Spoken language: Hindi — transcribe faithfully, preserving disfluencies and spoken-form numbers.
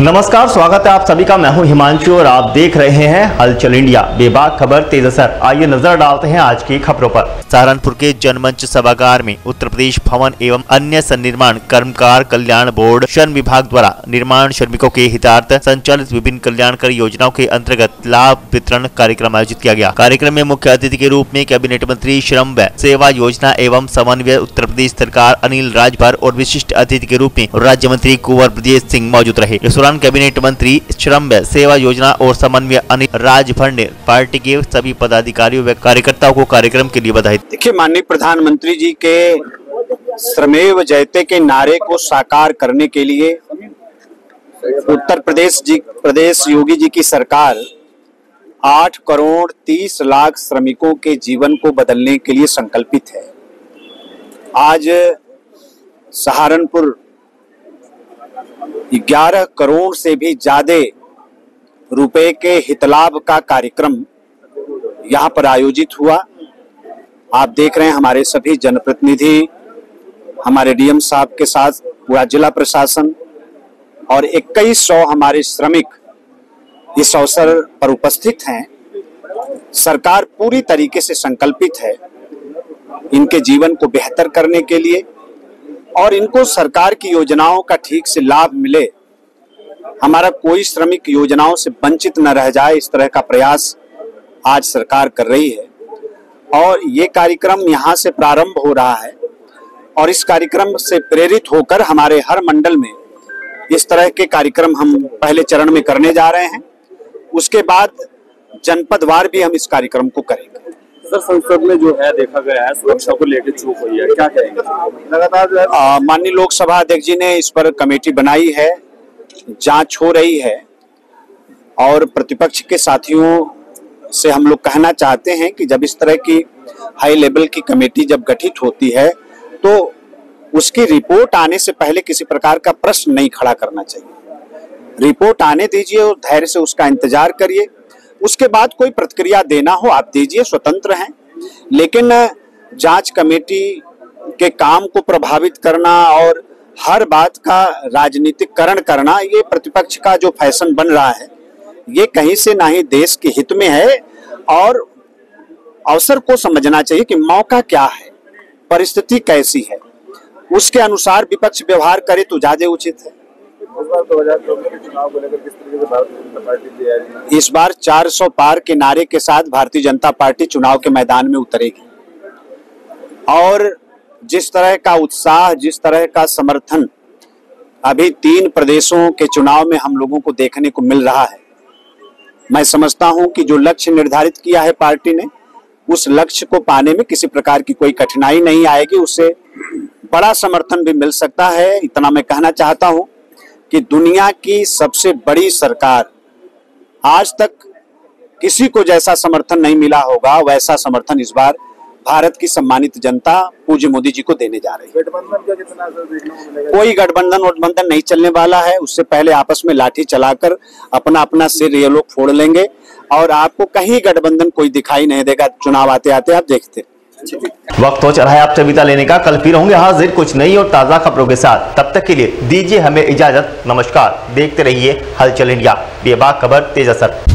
नमस्कार, स्वागत है आप सभी का। मैं हूं हिमांशु और आप देख रहे हैं हलचल इंडिया। बेबाक खबर तेज असर। आइए नजर डालते हैं आज की खबरों पर। सहारनपुर के जनमंच सभागार में उत्तर प्रदेश भवन एवं अन्य सन्निर्माण कर्मकार कल्याण बोर्ड श्रम विभाग द्वारा निर्माण श्रमिकों के हितार्थ संचालित विभिन्न कल्याणकारी योजनाओं के अंतर्गत लाभ वितरण कार्यक्रम आयोजित किया गया। कार्यक्रम में मुख्य अतिथि के रूप में कैबिनेट मंत्री श्रम व सेवा योजना एवं समन्वय उत्तर प्रदेश सरकार अनिल राजभर और विशिष्ट अतिथि के रूप में राज्य मंत्री कुंवर ब्रजेश सिंह मौजूद रहे। कैबिनेट मंत्री श्रम व सेवा योजना और समन्वय अनिल राजभर ने पार्टी के सभी पदाधिकारियों व कार्यकर्ताओं को कार्यक्रम के लिए बधाई। देखिए, माननीय प्रधानमंत्री जी के श्रमेव जयते के नारे को साकार करने के लिए उत्तर प्रदेश जी प्रदेश योगी जी की सरकार आठ करोड़ तीस लाख श्रमिकों के जीवन को बदलने के लिए संकल्पित है। आज सहारनपुर ग्यारह करोड़ से भी ज्यादा रुपए के हितलाभ का कार्यक्रम यहाँ पर आयोजित हुआ। आप देख रहे हैं हमारे सभी जनप्रतिनिधि, हमारे डीएम साहब के साथ पूरा जिला प्रशासन और इक्कीस सौ हमारे श्रमिक इस अवसर पर उपस्थित हैं। सरकार पूरी तरीके से संकल्पित है इनके जीवन को बेहतर करने के लिए और इनको सरकार की योजनाओं का ठीक से लाभ मिले, हमारा कोई श्रमिक योजनाओं से वंचित न रह जाए, इस तरह का प्रयास आज सरकार कर रही है। और ये कार्यक्रम यहाँ से प्रारंभ हो रहा है और इस कार्यक्रम से प्रेरित होकर हमारे हर मंडल में इस तरह के कार्यक्रम हम पहले चरण में करने जा रहे हैं। उसके बाद जनपदवार भी हम इस कार्यक्रम को करेंगे। सर, संसद में जो है देखा गया है सुरक्षा को लेकर चूक हुई है, क्या कहेंगे? लगातार माननीय लोकसभा अध्यक्ष जी ने इस पर कमेटी बनाई है, जांच हो रही है और प्रतिपक्ष के साथियों से हम लोग कहना चाहते हैं कि जब इस तरह की हाई लेवल की कमेटी जब गठित होती है तो उसकी रिपोर्ट आने से पहले किसी प्रकार का प्रश्न नहीं खड़ा करना चाहिए। रिपोर्ट आने दीजिए और धैर्य से उसका इंतजार करिए, उसके बाद कोई प्रतिक्रिया देना हो आप दीजिए, स्वतंत्र हैं। लेकिन जांच कमेटी के काम को प्रभावित करना और हर बात का राजनीतिकरण करना, ये प्रतिपक्ष का जो फैशन बन रहा है, ये कहीं से ना ही देश के हित में है। और अवसर को समझना चाहिए कि मौका क्या है, परिस्थिति कैसी है, उसके अनुसार विपक्ष व्यवहार करे तो ज्यादा उचित है। इस बार चार सौ पार के नारे के साथ भारतीय जनता पार्टी चुनाव के मैदान में उतरेगी और जिस तरह का उत्साह, जिस तरह का समर्थन अभी तीन प्रदेशों के चुनाव में हम लोगों को देखने को मिल रहा है, मैं समझता हूं कि जो लक्ष्य निर्धारित किया है पार्टी ने, उस लक्ष्य को पाने में किसी प्रकार की कोई कठिनाई नहीं आएगी, उससे बड़ा समर्थन भी मिल सकता है। इतना मैं कहना चाहता हूं कि दुनिया की सबसे बड़ी सरकार, आज तक किसी को जैसा समर्थन नहीं मिला होगा वैसा समर्थन इस बार भारत की सम्मानित जनता पूज्य मोदी जी को देने जा रही है। गठबंधन का कितना असर देखने को मिलेगा? कोई गठबंधन वठबंधन नहीं चलने वाला है। उससे पहले आपस में लाठी चलाकर अपना अपना सिर ये लोग फोड़ लेंगे और आपको कहीं गठबंधन कोई दिखाई नहीं देगा। चुनाव आते आते आप देखते। वक्त हो चला है आपसे विदा लेने का। कल फिर होंगे हाजिर कुछ नई और ताजा खबरों के साथ। तब तक के लिए दीजिए हमें इजाजत। नमस्कार, देखते रहिए हलचल इंडिया। बेबाक खबर तेज असर।